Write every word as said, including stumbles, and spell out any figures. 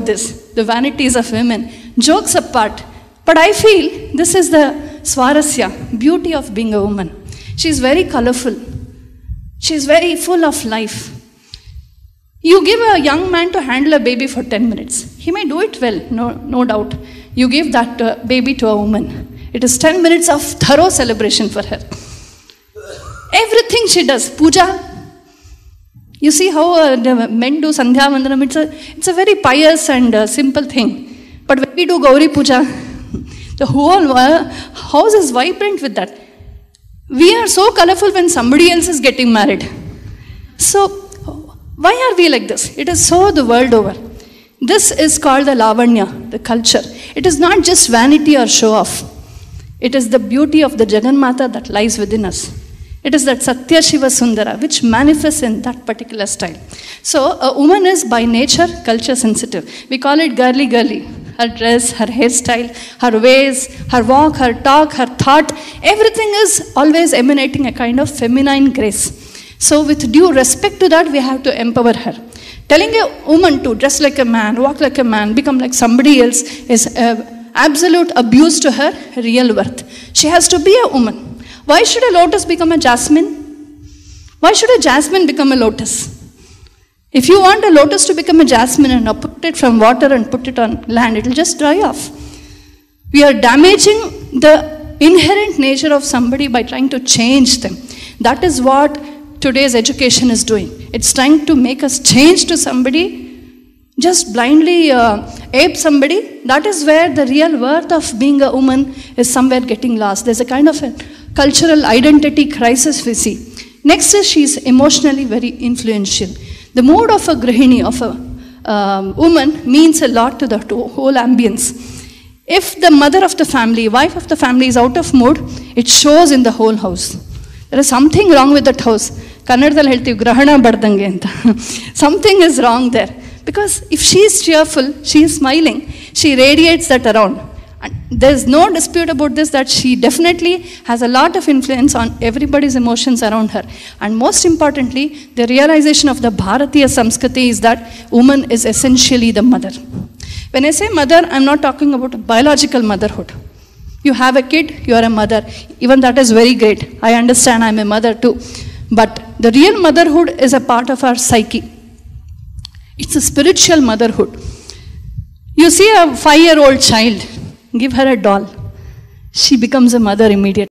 this, the vanities of women. Jokes apart. But I feel this is the swarasya, beauty of being a woman. She is very colorful. She is very full of life. You give a young man to handle a baby for ten minutes. He may do it well, no, no doubt. You give that uh, baby to a woman. It is ten minutes of thorough celebration for her. Everything she does, puja. You see how uh, the men do Sandhya Vandanam. It's a, it's a very pious and uh, simple thing. But when we do Gauri Puja, the whole uh, house is vibrant with that. We are so colorful when somebody else is getting married. So, why are we like this? It is so the world over. This is called the Lavanya, the culture. It is not just vanity or show off. It is the beauty of the Jagannatha that lies within us. It is that Satya Shiva Sundara which manifests in that particular style. So a woman is by nature culture sensitive. We call it girly girly. Her dress, her hairstyle, her ways, her walk, her talk, her thought, everything is always emanating a kind of feminine grace. So with due respect to that, we have to empower her. Telling a woman to dress like a man, walk like a man, become like somebody else is uh, absolute abuse to her real worth. She has to be a woman. Why should a lotus become a jasmine? Why should a jasmine become a lotus? If you want a lotus to become a jasmine and uproot it from water and put it on land, it will just dry off. We are damaging the inherent nature of somebody by trying to change them. That is what today's education is doing. It's trying to make us change to somebody, just blindly uh, ape somebody. That is where the real worth of being a woman is somewhere getting lost. There's a kind of a cultural identity crisis we see. Next is she's emotionally very influential. The mood of a grihini, of a um, woman, means a lot to the to whole ambience. If the mother of the family, wife of the family is out of mood, it shows in the whole house. There is something wrong with that house. Kannadadalli heltivi grahana bardange anta. Something is wrong there. Because if she is cheerful, she is smiling, she radiates that around. And there is no dispute about this, that she definitely has a lot of influence on everybody's emotions around her. And most importantly, the realization of the Bharatiya Samskriti is that woman is essentially the mother. When I say mother, I am not talking about biological motherhood. You have a kid, you are a mother. Even that is very great. I understand I am a mother too. But the real motherhood is a part of our psyche. It's a spiritual motherhood. You see a five-year-old child, give her a doll. She becomes a mother immediately.